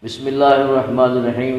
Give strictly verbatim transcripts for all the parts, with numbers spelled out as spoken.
بسم اللہ الرحمن الرحیم۔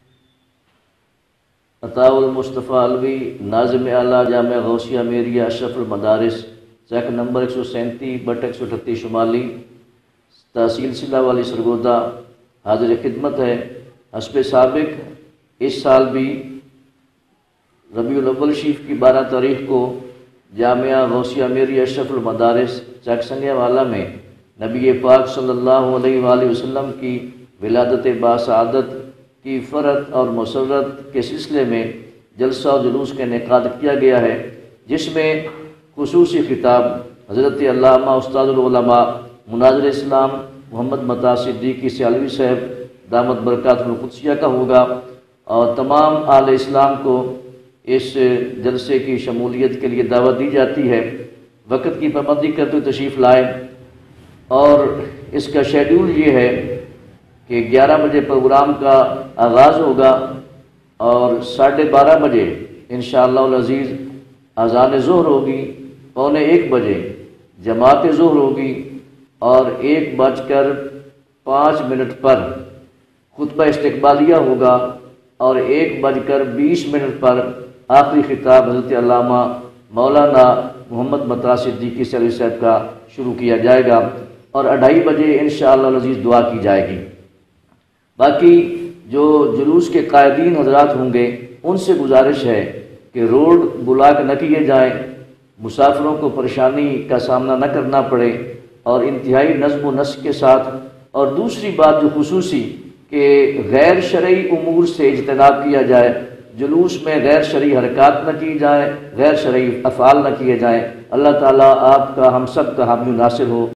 عطاء المصطفیٰ علوی، ناظم اعلیٰ جامعہ غوثیہ میریہ اشرف المدارس، سیکٹر نمبر ایک سو سینتیس بٹ ایک سو اٹھتیس شمالی، تحصیل سلہ والی سرگودا، حاضر خدمت ہے۔ حسب سابق اس سال بھی ربیع الاول شریف کی بارہ تاریخ کو جامعہ غوثیہ میریہ اشرف المدارس چک سنگیا والا میں نبی پاک صلی اللہ علیہ وآلہ وسلم کی ولادت باسعادت کی فرحت اور مسرت کے سلسلے میں جلسہ و جلوس کا انعقاد کیا گیا ہے، جس میں خصوصی خطاب حضرت علامہ استاد العلماء مناظر اسلام محمد مطیع صدیقی سیالوی صاحب دامت برکاتہ القدسیہ کا ہوگا، اور تمام اہل اسلام کو اس جلسے کی شمولیت کے لیے دعوت دی جاتی ہے۔ وقت کی پابندی کرتے ہوئے تشریف لائیں، اور اس کا شیڈول یہ ہے کہ گیارہ بجے پروگرام کا آغاز ہوگا اور ساڑھے بارہ بجے انشاءاللہ العزیز اذان ظہر ہوگی، پونے ایک بجے جماعت ظہر ہوگی، اور ایک بج کر پانچ منٹ پر خطبہ استقبالیہ ہوگا، اور ایک بج کر بیس منٹ پر آخری خطاب حضرت علامہ مولانا محمد مطیع صدیقی سیالوی صاحب کا شروع کیا جائے گا، اور اڑھائی بجے انشاءاللہ العزیز دعا کی جائے گی۔ باقی جو جلوس کے قائدین حضرات ہوں گے ان سے گزارش ہے کہ روڈ بلاک نہ کیے جائیں، مسافروں کو پریشانی کا سامنا نہ کرنا پڑے، اور انتہائی نظم و نسق کے ساتھ۔ اور دوسری بات جو خصوصی کہ غیر شرعی امور سے اجتناب کیا جائے، جلوس میں غیر شرعی حرکات نہ کی جائیں، غیر شرعی افعال نہ کیے جائیں۔ اللہ تعالیٰ آپ کا ہم سب کا حامی و ناصر ہو۔